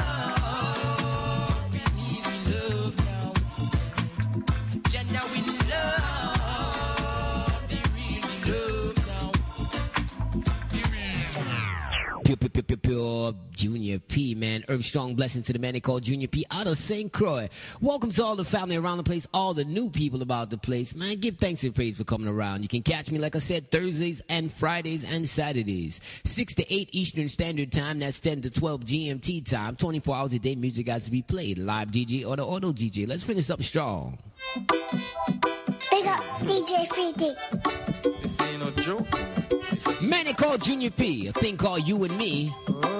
Speaker 4: love, we need love now. Genuine love, the real love now. The real.
Speaker 3: Pure Junyah P, man. Herb strong blessing to the man they call Junyah P out of St. Croix. Welcome to all the family around the place, all the new people about the place. Man, give thanks and praise for coming around. You can catch me, like I said, Thursdays and Fridays and Saturdays. 6 to 8 Eastern Standard Time. That's 10 to 12 GMT time. 24 hours a day, music has to be played. Live DJ or the auto DJ. Let's finish up strong.
Speaker 8: Big up DJ 3D.
Speaker 4: This ain't no joke.
Speaker 3: Man, they call Junyah P, a thing called You and Me.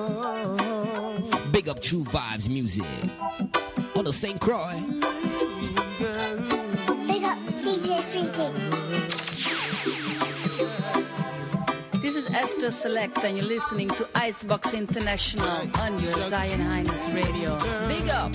Speaker 3: Big up Tru Vibez Muzik. On the St. Croix.
Speaker 8: Big up DJ 3D.
Speaker 5: This is Esther Select, and you're listening to Icebox International on your Zion Highness Radio. Big up!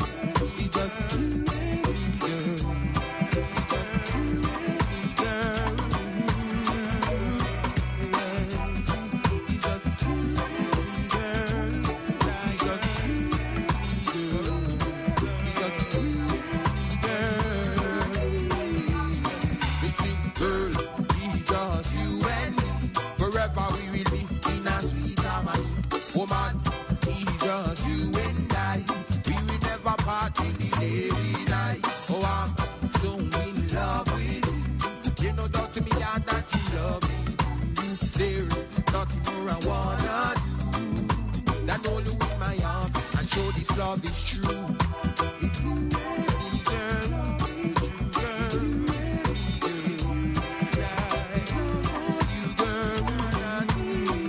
Speaker 4: Woman, it's just you and I. We will never part in the daily night. Oh, I'm so in love with you. You know, talk to me, and that you love me. There's nothing more I wanna do than hold you in my arms and show this love is true. It's you and me, girl. It's you, girl. It's you and me, girl. You, girl, and me.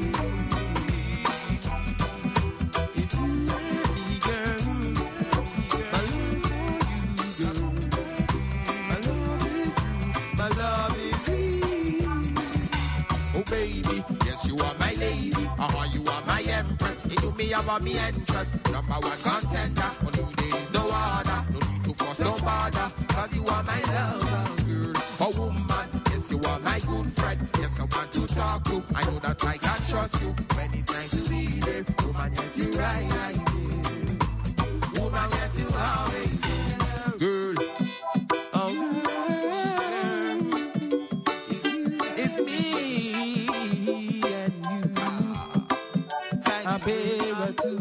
Speaker 4: It's you and me, girl. My love for you, girl. My love is true. My love is real. Oh baby, yes you are my lady. You are my empress. You do me about me interest. Number one contender. On you there is no other. No need to force no bother. Cause you are my lover, girl. A woman, yes you are my good friend. Yes I want to talk to. I know that I can trust you. When it's time to be there. Woman, yes you right there. Woman, yes you are right there. Girl. Oh it's me and you. I pay her too.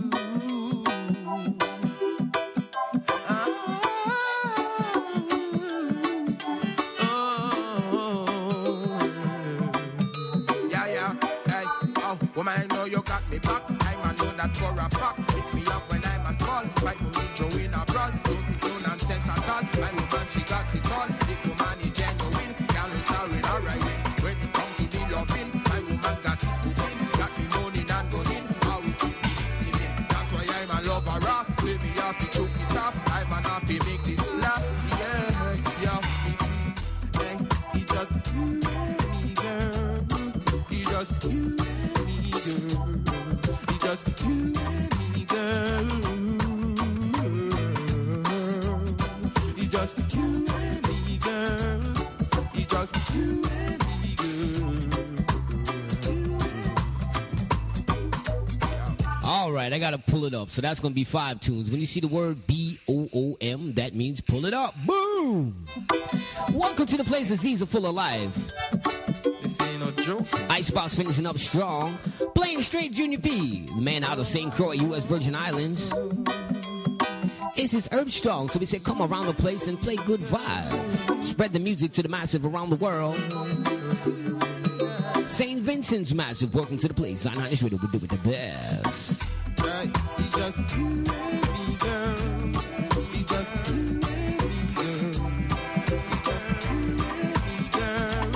Speaker 4: Yeah, yeah, hey, oh, woman, I know you got got me back. I'm a know that for a fact. Pick me up when I'm at fault. Fight for me, Joe in a brawl. Don't think no nonsense at all. My woman, she got it all. This woman is genuine. Can't lose her in her right way. When it comes to the loving, my woman got it to win. Got me moaning and running. How we keep me listening. That's why I'm a lover rock. Say me have to choke it off. I'm an happy make this last. Yeah, hey, he just you and me, girl. He just you and me, girl. He just you and me, girl. He just you and me, girl. He just you and me, girl.
Speaker 3: All right, I gotta pull it up. So that's gonna be 5 tunes. When you see the word B-O-O-M, that means pull it up. Boom! Welcome to the place that's easy full of life.
Speaker 4: This ain't no joke.
Speaker 3: Icebox finishing up strong. Playing straight Junyah P, the man out of St. Croix, U.S. Virgin Islands. It's his herb strong, so we said come around the place and play good vibes. Spread the music to the massive around the world. St. Vincent's massive, welcome to the place. Zion Highness Radio, we do it the best.
Speaker 4: Right, he just you and me, girl. He just you and me, girl. He just you and me, girl.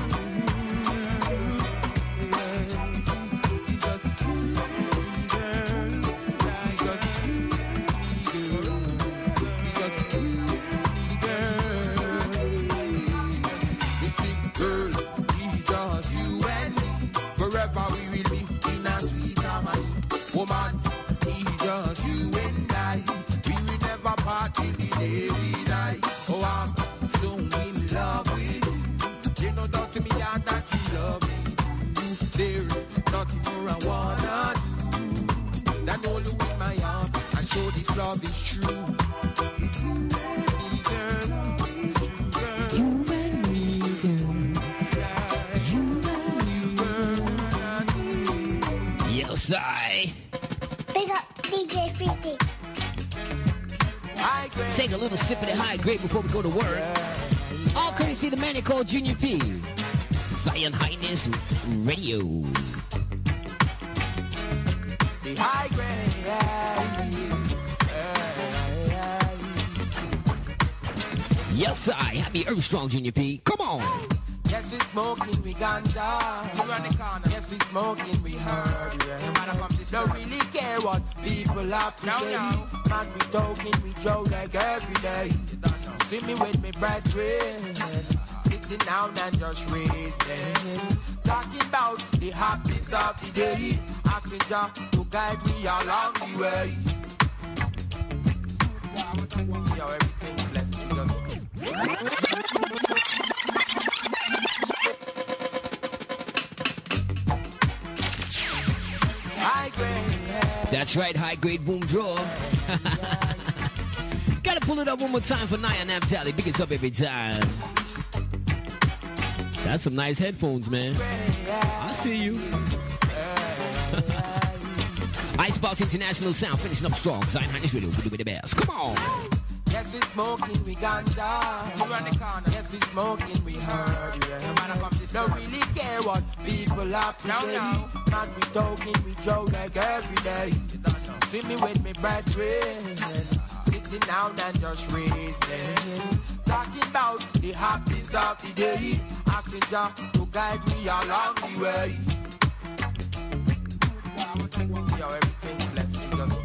Speaker 4: He just you and me, girl. He just you and me, girl. He just you and me, girl. You see, girl, he just you and me. Forever we will be in a sweet harmony. Woman, it's just you and I. We will never part till the day we die. Oh, I'm so in love with you. You know that to me and that you love me. There's nothing more I wanna do than hold you in my arms and show this love is true. It's you and me, girl. It's you, girl. You and me, girl. You and me, girl.
Speaker 3: Yes, I.
Speaker 8: Big up DJ 3D.
Speaker 3: Take a little sip of the high grade before we go to work. All courtesy of the man they call Junyah P. Zion Highness Radio.
Speaker 4: The high grade.
Speaker 3: Yes, I. Happy Earth Strong, Junyah P. Come on.
Speaker 4: Yes, we smoking, we ganja. So around the corner. Yes, we smoking, we herb. Don't really care what people have to say. Man, we talking, we joke like every day. See me with me brethren, sitting down and just reasoning. Talking about the happiness of the day. Asking Jah to guide me along the way. Yo, everything blessed, you just
Speaker 3: That's right, high grade boom draw. Gotta pull it up one more time for Naya Namtali. Big it up every time. That's some nice headphones, man. I see you. Icebox International Sound finishing up strong. Zion Highness Radio, we do it the best. Come on.
Speaker 4: Yes, we smoking, we ganja. So around the corner. Yes, we smoking, we herb. Don't really care what people have to say. Man, we talking, we joke like every day. See me with me brethren, sitting down and just reasoning. Talking about the happiness of the day. Asking Jah to guide me along the way. Yo, everything blessed, you just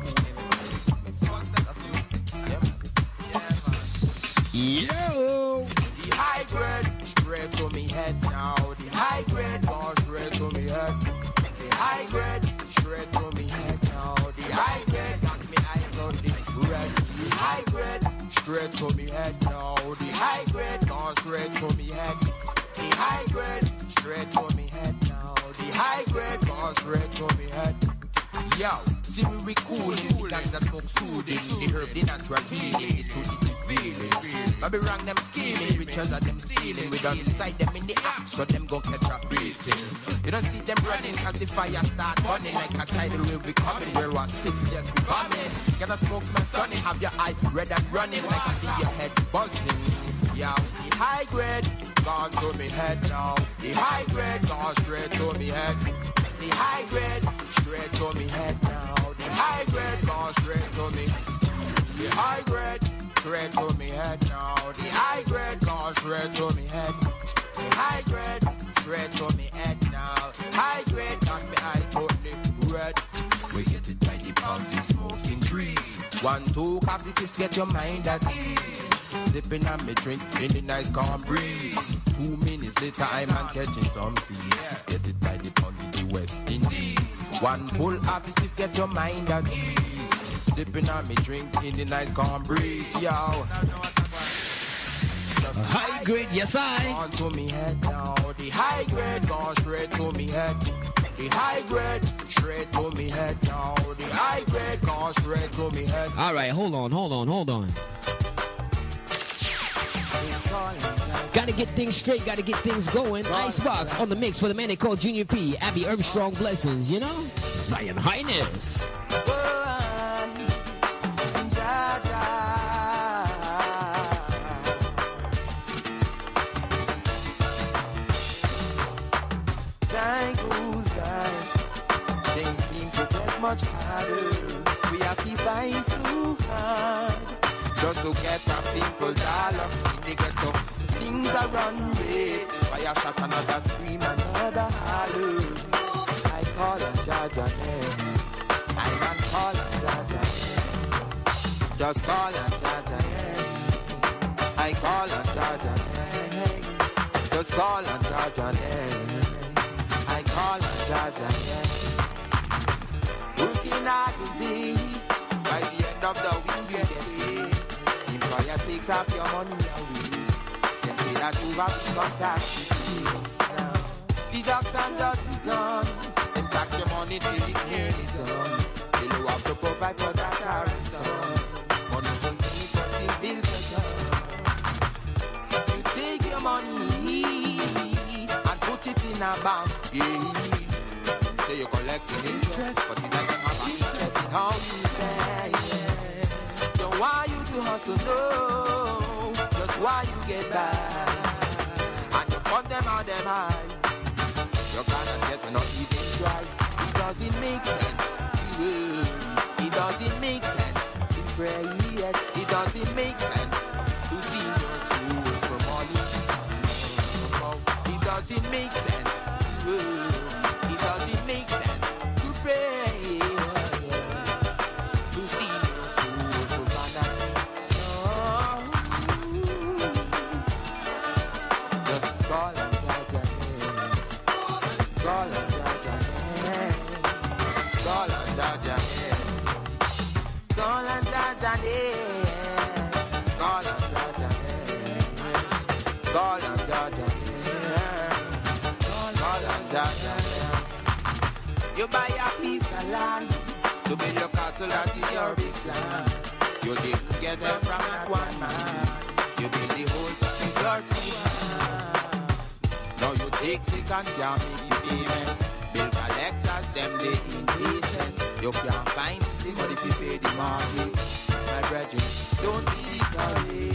Speaker 3: Yo!
Speaker 4: The high grade, straight to me head now. The high grade, goes straight to me head. The high grade, straight to me head now. The high grade, got me eyes on the red. The high grade, straight to me head now. The high grade, goes straight to me head. The high grade, straight to me head now. The high grade, goes straight to me head. Yo, see me we coolin', the gang that smoke soothing. The herb, the natural healing, the truth, the feeling. I be wrong, them scheming, we treasure them stealing. We don't decide them in the act, so them go catch a beating. You don't see them running, cause the fire start burning. Like a tidal wave we coming, where was 6 years we bombing. Get a spokesman stunning, have your eye red and running. Like I see your head buzzing. Yo, the high grade, gone to me head now. The high grade, gone straight to me head. The the high grade, straight to me head now. The high grade gone straight to me. The high grade, straight to me head now. The high grade gone straight to me head. The high grade, straight to me head now. High grade got me eye totally red. We get it by the pound, the smoking trees. 1, 2, cock the fifth, get your mind at ease. Sipping on me drink in the nice calm breeze. 2 minutes later, I'm on catching some seas. Get it by the pound in the West Indies. 1 pull up the fifth, get your mind at ease. Sipping on me drink in the nice calm breeze, yo.
Speaker 3: High grade, yes I.
Speaker 4: On to me head now. The high grade gone straight to me head. The high grade straight to me head now. The high grade gone straight to me head.
Speaker 3: All right, hold on. Gotta get things straight, gotta get things going. Icebox on the mix for the man they call Junyah P. Abby Armstrong blessings, you know? Zion Highness.
Speaker 4: Much harder. We have to fight so hard just to get a simple dollar. In the ghetto, things are run red. Fire shot, another scream, another holler. I call on Jaja name. I man call on Jaja name. Just call on Jaja name. I call on Jaja name. Just call on Jaja name. I call on Jaja name. Working hard today, by the end of the week you get paid. Employer takes off your money away. Then say that you have become tax free. Deduction just begun. Then tax your money till it's nearly done. Till you have to provide for that ransom. Money from me for still bills to come. You take your money and put it in a bank. Yeah. Say you're collecting interest, but it doesn't have an interest in how you spend. Don't want you to hustle, no. Just why you get by. And you fund them out them high. You cannot get me not even drive. It doesn't make sense to worry. It doesn't make sense to pray yet. It doesn't make sense to see your soul for money. It doesn't make sense to worry. It doesn't make sense to pray, to see your soul for vanity. No. Just call on Jaja name. Call on Jaja name. Call on Jaja name. Call on Jaja name. Call on Jaja name. Call on Jaja name. Call on Jaja name. You buy a piece of land to build your castle that is your big plan. You didn't get it from that one man. You build the whole thing with your 2 hands. Now you take sick and can't make the payment. Bill collectors, them they impatient. You can't find the money to pay the market. My brethren, don't be sorry.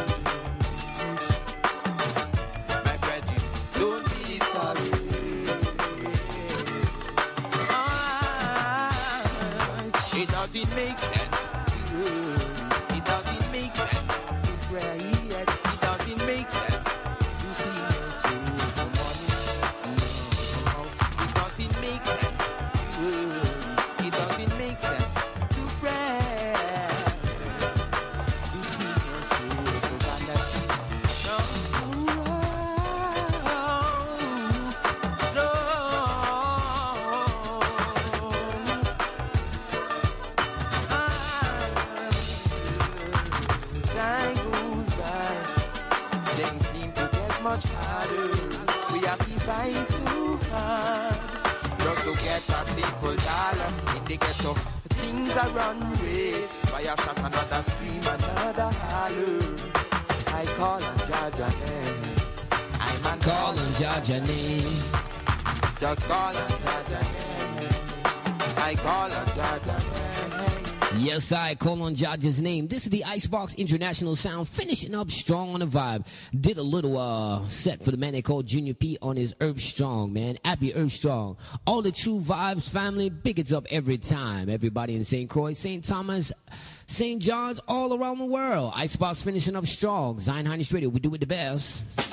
Speaker 4: My brethren, don't be sorry. It doesn't make sense to worry. It doesn't make sense to pray yet. It doesn't make sense to see your soul for money. No. It doesn't make sense to worry. It doesn't make sense to pray to see your soul for vanity. No. Much harder. We have to fight so hard just to get a simple dollar. In the ghetto, things are run red. Fire shot, another scream, another holler. I call on Jaja name. I'm on
Speaker 3: Call on Jaja name.
Speaker 4: Just call on Jaja name. I call on Jaja name.
Speaker 3: Yes, I call on Judge's name. This is the Icebox International Sound, finishing up strong on the vibe. Did a little set for the man they call Junyah P on his Earth Strong, man. Happy Earth Strong. All the Tru Vibez family, big it's up every time. Everybody in St. Croix, St. Thomas, St. John's, all around the world. Icebox finishing up strong. Zion Highness Radio, we do it the best.